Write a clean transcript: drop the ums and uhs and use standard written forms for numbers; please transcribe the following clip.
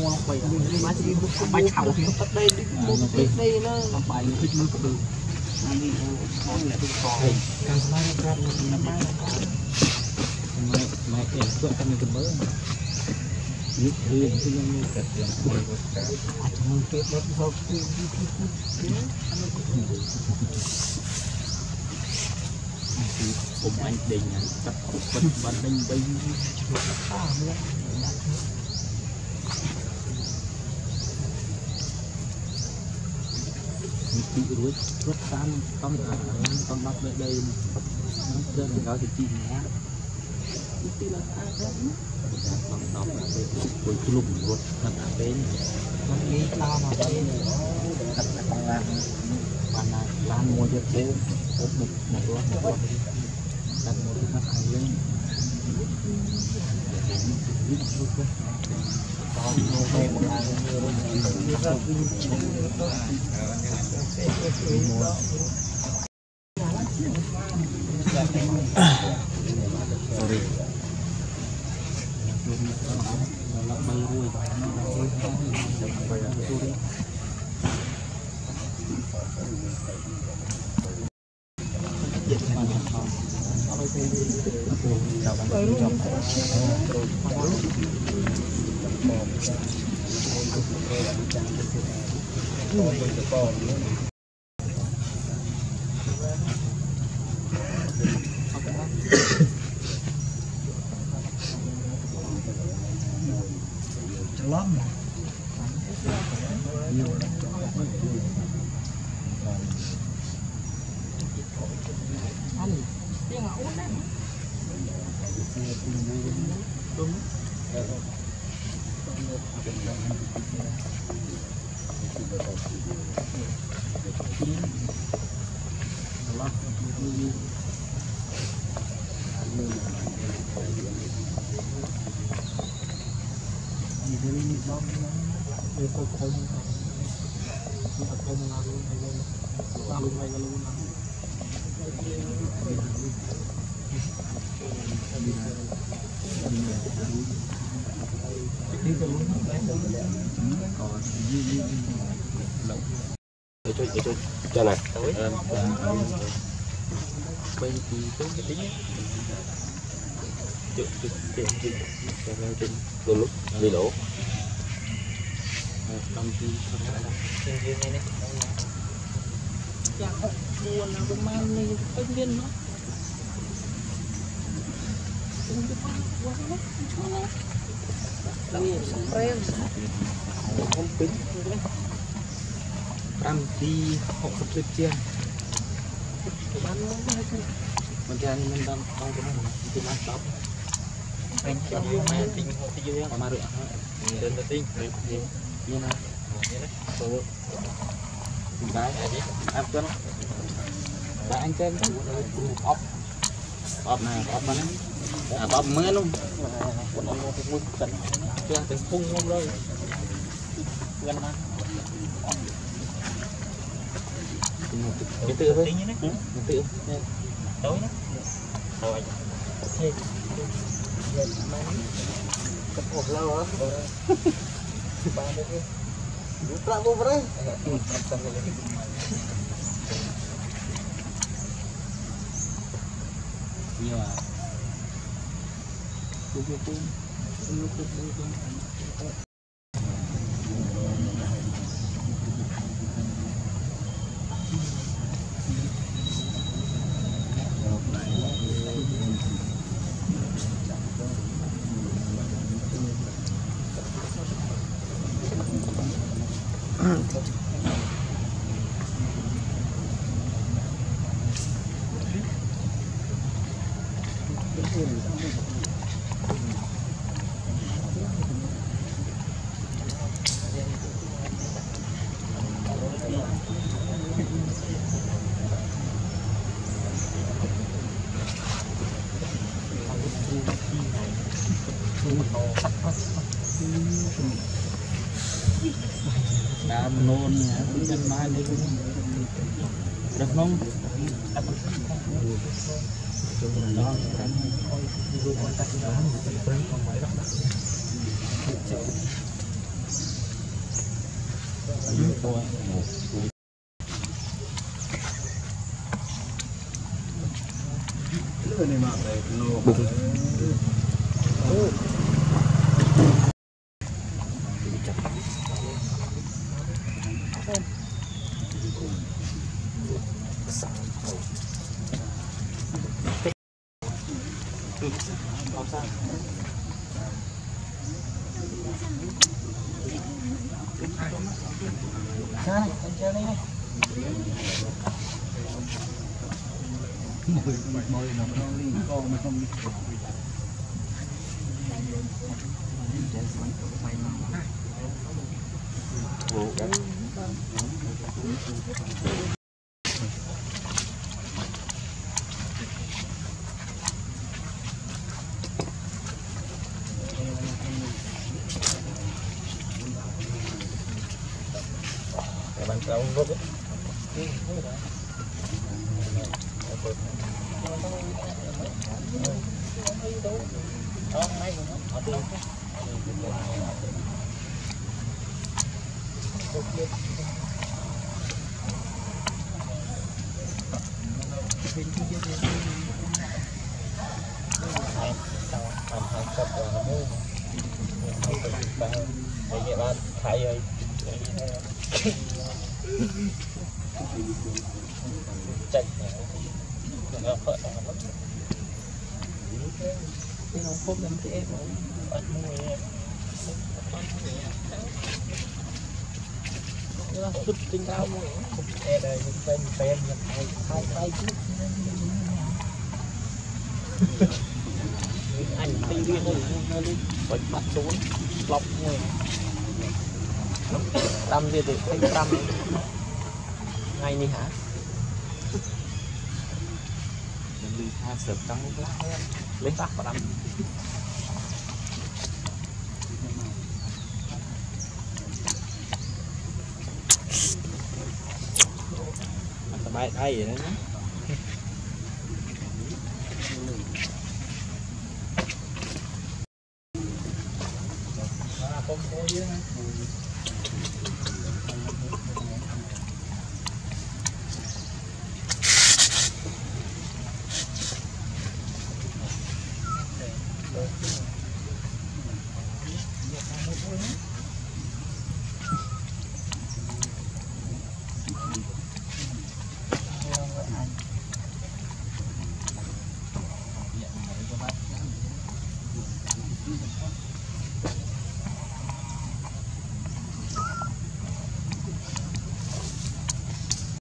mua quay má chỉ bánh chảo thì tắt đây mua đây nó làm bài thích mới có được đi món này tôi có càng mai càng mai mai em tôi ăn cái mới nước riêng thì nó cả tiền trong cái đó sau cùng anh đình tập bật đình bây bị rối rất tan con bắt về đây rất là cao thì chi nhá tí là con đọc là về cuối lùm rồi thật là bên nó đi lao mà đây thật là bạn này lan mua cho cô ốp một đặt một cái mặt hàng lên sorry cho này bây thì tôi cái tính luôn lúc đi lỗ công ty này dạ buồn là cũng mang này công viên nó không tính ăn đi học tập tuyệt chiên mình chơi mình đang trong cái này thì ăn tóc anh cho mai tinh học thì dưới mà rửa đến là tinh như nào số cái ăn cân đã anh chơi ốc ốc này ốc này ốc mới luôn còn ông không muốn cần chưa từng phun không rồi gần mà cái tự thôi cái tự tối nhé rồi thế tập hộp lâu á ba mươi cái đủ trạm vô đấy nhiều à đã nôn chân mai đi được không? Bạn trâu vớt đấy. Chạy nó phở nó không làm thế em ăn mùi nó sụt tinh cao mùi em đây bên bên hai chứ anh tinh viên nó đi bật mặt xuống lọc mùi tâm thì được thấy tâm ngay đi hả mình hai sợp trắng lấy tắt vào đâm bài đây vậy đó